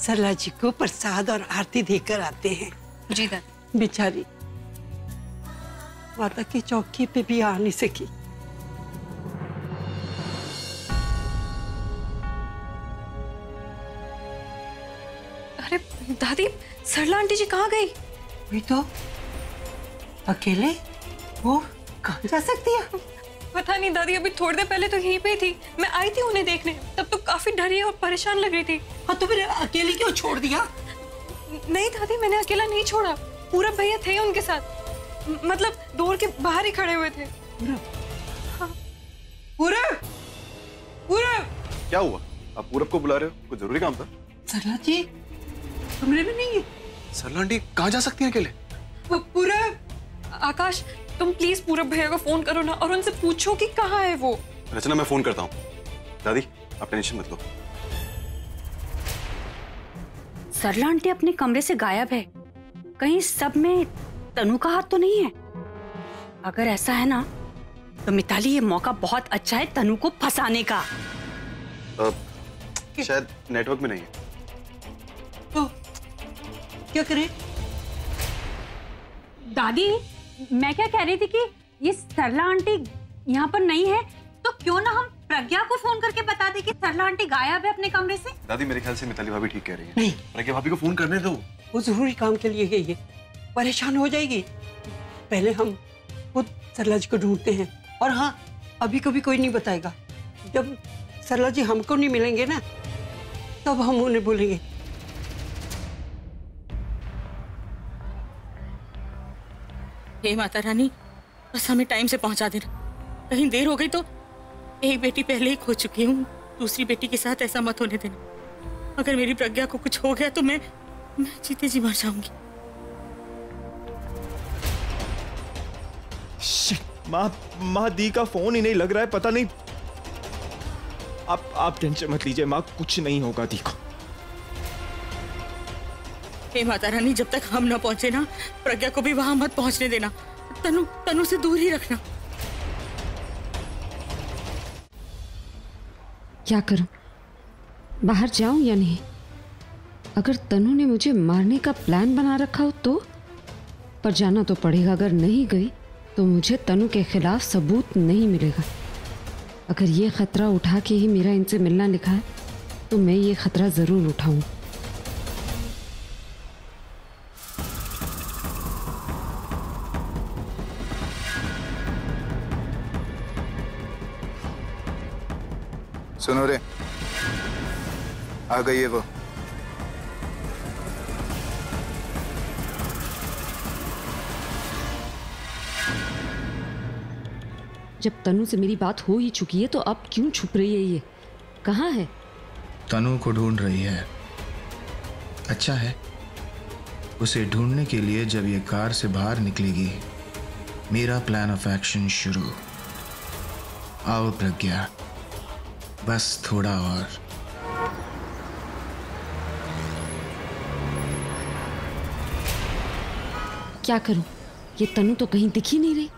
सरला जी को प्रसाद और आरती देकर आते हैं। जी दादी। बेचारी माता की चौकी पे भी आ नहीं सकी। अरे दादी, सरला आंटी जी कहाँ गई? वही तो, अकेले वो कहाँ जा सकती है? पता नहीं दादी, अभी थोड़ी देर पहले तो यहीं पे थी। मैं आई थी उन्हें देखने, तब तो काफी डरी और परेशान लग रही थी। हाँ तो फिर अकेले क्यों छोड़ दिया? नहीं दादी, मैंने अकेला नहीं छोड़ा। पूरब भैया थे उनके साथ, मतलब डोर के बाहर ही खड़े हुए थे। पूरब, पूरब, क्या हुआ? आप पूरब को बुला रहे हो? कुछ जरूरी काम था? सरला जी कमरे में नहीं है। सरला आंटी कहाँ जा सकती हैं अकेले? पूरब, आकाश तुम प्लीज पूरब भैया को फोन करो ना और उनसे पूछो कि कहाँ है वो। रचना मैं फोन करता हूँ। दादी आप टेंशन मत लो। सरला आंटी अपने कमरे से गायब है। कहीं सब में तनु का हाथ तो नहीं है? अगर ऐसा है ना तो मिताली ये मौका बहुत अच्छा है तनु को फंसाने का। शायद नेटवर्क में नहीं है। तो क्या करें? दादी मैं क्या कह रही थी कि ये सरला आंटी यहाँ पर नहीं है तो क्यों ना हम प्रज्ञा को फोन करके बता दें कि सरला आंटी गायब है अपने कमरे से। दादी मेरे ख्याल से मिताली भाभी ठीक कह रही है। नहीं, प्रज्ञा भाभी को फोन करने दो। वो जरूरी काम के लिए गई है, परेशान हो जाएगी। पहले हम खुद सरला जी को ढूंढते हैं। और हाँ, अभी कभी कोई नहीं बताएगा। जब सरला जी हमको नहीं मिलेंगे ना तब हम उन्हें बोलेंगे। हे माता रानी, बस हमें टाइम से पहुंचा देना। कहीं देर हो गई तो एक बेटी पहले ही खो चुकी हूँ, दूसरी बेटी के साथ ऐसा मत होने देना। अगर मेरी प्रज्ञा को कुछ हो गया तो मैं जीते जी मर जाऊंगी। माँ दी का फोन ही नहीं लग रहा है, पता नहीं। आप टेंशन मत लीजिए माँ, कुछ नहीं होगा दी को। हे माता रानी, जब तक हम ना पहुंचे ना प्रज्ञा को भी वहां मत पहुंचने देना। तनु से दूर ही रखना। क्या करूं? बाहर जाऊं या नहीं? अगर तनु ने मुझे मारने का प्लान बना रखा हो तो? पर जाना तो पड़ेगा। अगर नहीं गई तो मुझे तनु के खिलाफ सबूत नहीं मिलेगा। अगर ये खतरा उठा के ही मेरा इनसे मिलना लिखा है तो मैं ये खतरा जरूर उठाऊं। सुनो रे, आ गई है वो। जब तनु से मेरी बात हो ही चुकी है तो अब क्यों छुप रही है? ये कहाँ है? तनु को ढूंढ रही है। अच्छा है, उसे ढूंढने के लिए जब ये कार से बाहर निकलेगी मेरा प्लान ऑफ एक्शन शुरू। आओ प्रज्ञा, बस थोड़ा और। क्या करूं? ये तनु तो कहीं दिख ही नहीं रही।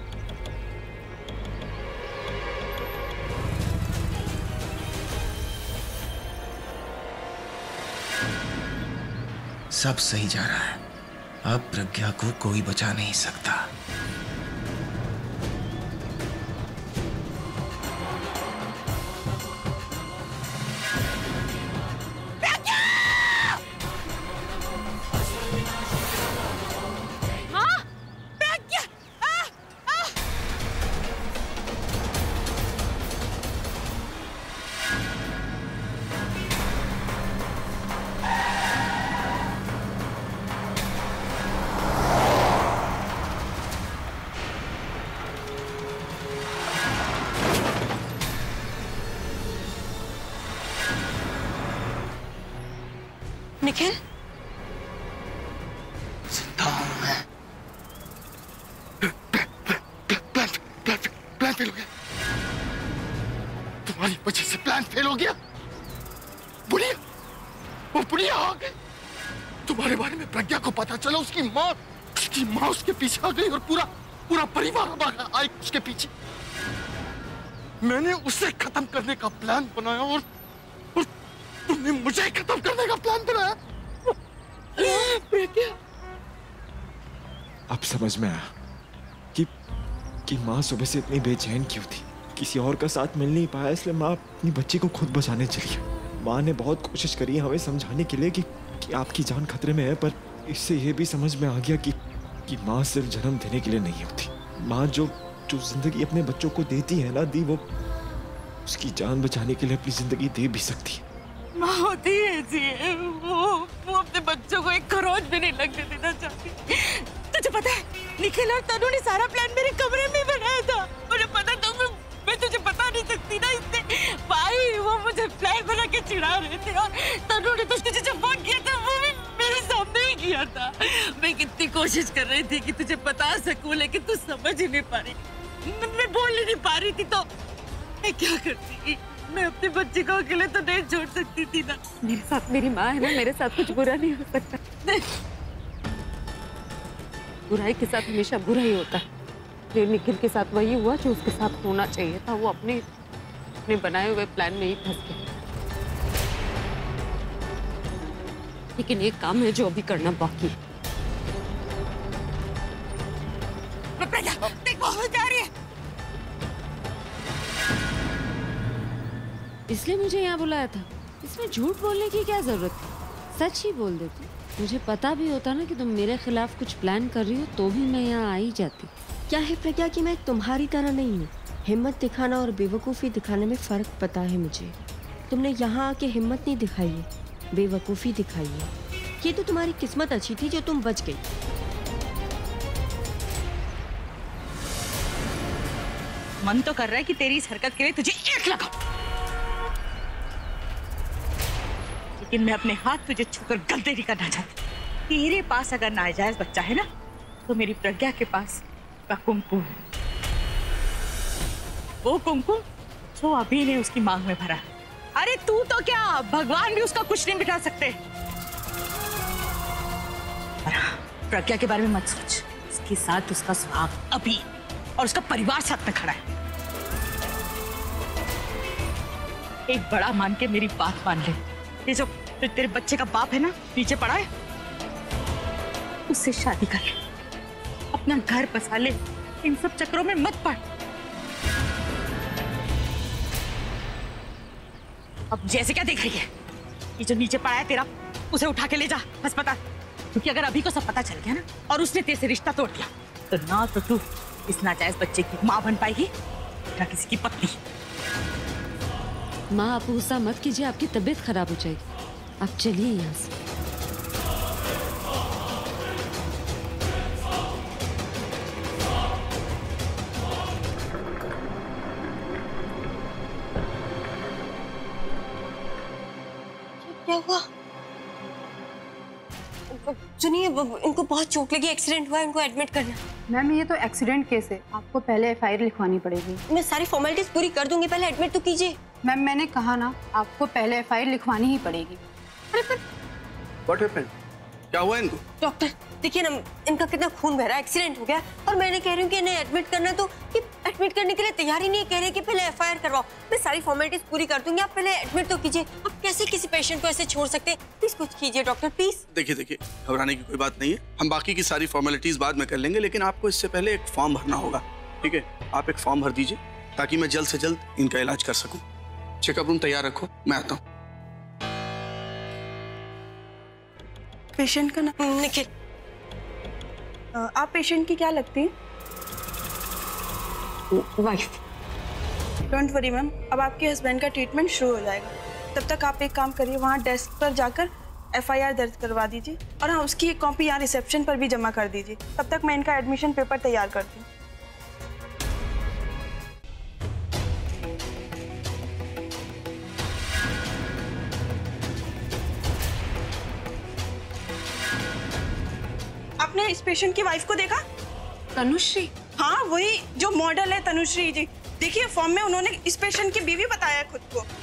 सब सही जा रहा है। अब प्रज्ञा को कोई बचा नहीं सकता। निखिल, जिंदा हूं मैं। प्लान फेल हो गया। तुम्हारी वजह से प्लान फेल हो गया। बुढ़िया, वो बुढ़िया आ गई। तुम्हारे बारे में प्रज्ञा को पता चला, उसकी माँ उसके पीछे आ गई और पूरा परिवार आए उसके पीछे। मैंने उसे खत्म करने का प्लान बनाया और तुमने मुझे खत्म करने का प्लान बनाया। समझ में आया कि माँ सुबह से इतनी बेचैन क्यों थी। किसी और का साथ मिल नहीं पाया, इसलिए माँ अपनी बच्ची को खुद बचाने चली है। माँ ने बहुत कोशिश करी हमें समझाने के लिए कि आपकी जान खतरे में है, पर इससे ये भी समझ में आ गया कि माँ सिर्फ जन्म देने के लिए नहीं होती। माँ जो जिंदगी अपने बच्चों को देती है ना दी, वो उसकी जान बचाने के लिए अपनी जिंदगी दे भी सकती है। माँ होती ऐसी है, वो अपने बच्चों को एक खरोच भी नहीं लगने देना चाहती। तुझे पता है निखिल और तनु ने सारा प्लान मेरे कमरे में बनाया था। मुझे पता था, मैं तुझे बता नहीं सकती ना इससे। भाई वो मुझे प्लान बना के चिढ़ा रहे थे और तनु ने तो तुझे जो फोन किया था वो भी मेरे सामने ही किया था। मैं कितनी कोशिश कर रही थी कि तुझे बता सकूं, लेकिन तू समझ ही नहीं पा रही। मैं बोल ही नहीं पा रही थी, तो मैं क्या करती। मैं अपने बच्चे को अकेले तो नहीं छोड़ सकती थी ना। मेरे साथ मेरी माँ है ना, मेरे साथ कुछ बुरा नहीं हो सकता। बुराई के साथ हमेशा बुरा ही होता है। जो निखिल के साथ वही हुआ जो उसके साथ होना चाहिए था। वो अपने बनाए हुए प्लान में ही फंस गया। लेकिन एक काम है जो अभी करना बाकी है। देख वो जा रही है। इसलिए मुझे यहाँ बुलाया था। इसमें झूठ बोलने की क्या जरूरत थी? सच ही बोल देती। मुझे पता भी होता ना कि तुम मेरे खिलाफ कुछ प्लान कर रही हो तो भी मैं यहाँ आ ही जाती। क्या है प्रज्ञा कि मैं तुम्हारी तरह नहीं हूँ। हिम्मत दिखाना और बेवकूफ़ी दिखाने में फ़र्क पता है मुझे। तुमने यहाँ आके हिम्मत नहीं दिखाई है, बेवकूफ़ी दिखाई है। ये तो तुम्हारी किस्मत अच्छी थी जो तुम बच गई। मन तो कर रहा है कि तेरी इस हरकत के लिए तुझे एक लगाऊं, लेकिन मैं अपने हाथ तुझे छूकर गलती नहीं करना चाहती। तेरे पास अगर नाजायज बच्चा है ना, तो मेरी प्रज्ञा के पास का कुमकुम, वो कुमकुम जो अभी ने उसकी मांग में भरा। अरे तू तो क्या, भगवान भी उसका कुछ नहीं मिटा सकते। प्रज्ञा के बारे में मत सोच। उसके साथ उसका सुहाग अभी और उसका परिवार साथ में खड़ा है। एक बड़ा मान के मेरी बात मान ले। ये जो तेरे बच्चे का बाप है ना, नीचे पड़ा है, उससे शादी कर ले, अपना घर बसा ले। इन सब चक्रों में मत पड़। अब जैसे क्या देख रही है? ये जो नीचे पड़ा है तेरा, उसे उठा के ले जा अस्पताल। क्योंकि अगर अभी को सब पता चल गया ना और उसने तेरे से रिश्ता तोड़ दिया, तो ना तो तू इस नाजायज बच्चे की माँ बन पाएगी ना किसी की पत्नी। माँ आप गुस्सा मत कीजिए, आपकी तबीयत खराब हो जाएगी। आप चलिए यहाँ से। क्या हुआ? सुनिए, इनको बहुत चोट लगी, एक्सीडेंट हुआ है, इनको एडमिट करना। मैम ये तो एक्सीडेंट केस है, आपको पहले एफआईआर लिखवानी पड़ेगी। मैं सारी फॉर्मेलिटीज पूरी कर दूंगी, पहले एडमिट तो कीजिए। मैम मैंने कहा ना, आपको पहले एफआईआर लिखवानी ही पड़ेगी। What happened? क्या हुआ इनको? डॉक्टर देखिए ना, इनका कितना खून बह रहा है, एक्सीडेंट हो गया और मैंने कह रही हूँ कि इन्हें एडमिट करना है, तो ये एडमिट करने के लिए तैयार ही नहीं कह रहे कि पहले एफआईआर करवाओ। मैं सारी फॉर्मेलिटीज पूरी कर दूंगी, आप पहले एडमिट तो कीजिए। आप कैसे किसी पेशेंट को ऐसे छोड़ सकते हैं? प्लीज कुछ कीजिए डॉक्टर, प्लीज। देखिए घबराने की कोई बात नहीं है, हम बाकी की सारी फॉर्मेलिटीज बाद में कर लेंगे, लेकिन आपको इससे पहले एक फॉर्म भरना होगा। ठीक है, आप एक फॉर्म भर दीजिए ताकि मैं जल्द से जल्द इनका इलाज कर सकूं। चेकअप रूम तैयार रखो, मैं आता हूँ। पेशेंट का नाम निखिल। आप पेशेंट की क्या लगती हैं? वाइफ। डोंट वरी मैम, अब आपके हस्बैंड का ट्रीटमेंट शुरू हो जाएगा। तब तक आप एक काम करिए, वहाँ डेस्क पर जाकर एफआईआर दर्ज करवा दीजिए और हाँ, उसकी एक कॉपी यहाँ रिसेप्शन पर भी जमा कर दीजिए। तब तक मैं इनका एडमिशन पेपर तैयार करती हूँ। आपने इस पेशेंट की वाइफ को देखा? तनुश्री? हाँ, वही जो मॉडल है तनुश्री जी। देखिए फॉर्म में उन्होंने इस पेशेंट की बीवी बताया खुद को।